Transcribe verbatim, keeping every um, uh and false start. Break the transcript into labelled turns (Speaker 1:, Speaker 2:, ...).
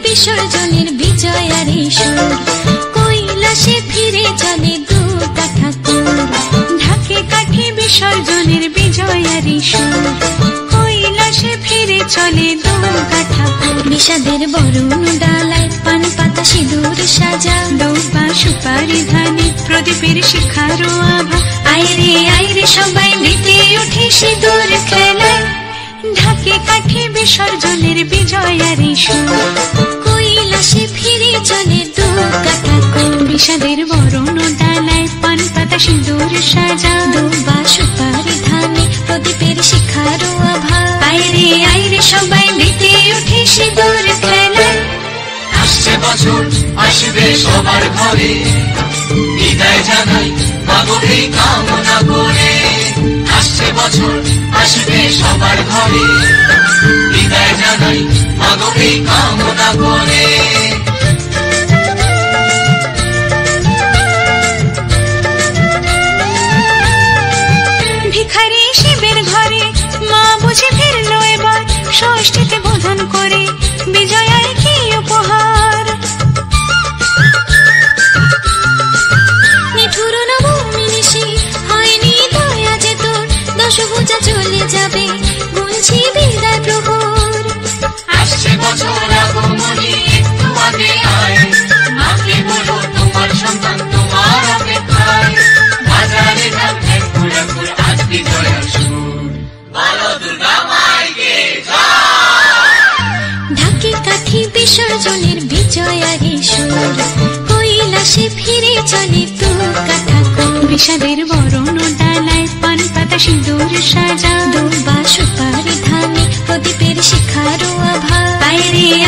Speaker 1: বিসর্জনের বিজয়ারি সুর, কৈলাসে ফিরে চলে দুর্গা ঠাকুর। ঢাকে কাঠি বিসর্জনের বিজয়ারি সুর, কৈলাসে ফিরে চলে দুর্গা ঠাকুর। বিষাদের বরণ ডালায় পান পাতা সিঁদুর সাজা, দৌপা সুপারি ধানে প্রদীপের শিখারো আভা। আইরে আইরে সবাই মেতে উঠে সিঁদুর খেলায়, ঢাকে কাঠি বিসর্জনের বিজয়ারি সুর, কৈলাসে ফিরে চলে দুর্গা ঠাকুর। বিষাদের বরণ ডালায় পান পাতা সিঁদুর সাজা, দৌপা সুপারি ধানে প্রদীপের শিখারো আভা। আইরে আইরে সবাই মেতে উঠে সিঁদুর খেলায়।
Speaker 2: আসছে বছর আসবে সবার ঘরে, বিদায় জানাই মাগো এই কামনা করে। আসছে বছর আসবে সবার ঘরে, বিদায় জানাই মাগো এই কামনা করে।
Speaker 1: ভিখারি শিবের ঘরে মা বুঝে ফিরলো এবার, ষষ্ঠীতে বোধন করে বিজয়ায় কি উপহার। নিঠুর নবমী নিশি হয়নি দয়া যে তোর, দশভুজা চলে যাবে গুনছি বিদায় প্রহর।
Speaker 2: আসছে বছর আগমনী একটু আগে আয়, মাকে বলো তোমার সন্তান তোমার অপেক্ষায়। বাজারে ঢাক ঢাক ঘুরে ঘুরে আজ বিজয়ার সুর, বলো দুর্গা মাইকে জয়।
Speaker 1: ঢাকে কাঠি বিসর্জনের বিজয়ারি সুর, কৈলাসে ফিরে চলে দুর্গা ঠাকুর। বিষাদের বরণ ডালায় পান পাতা সিঁদুর সাজা, দৌপা সুপারি ধানে প্রদীপের শিখারো আভা। আইরে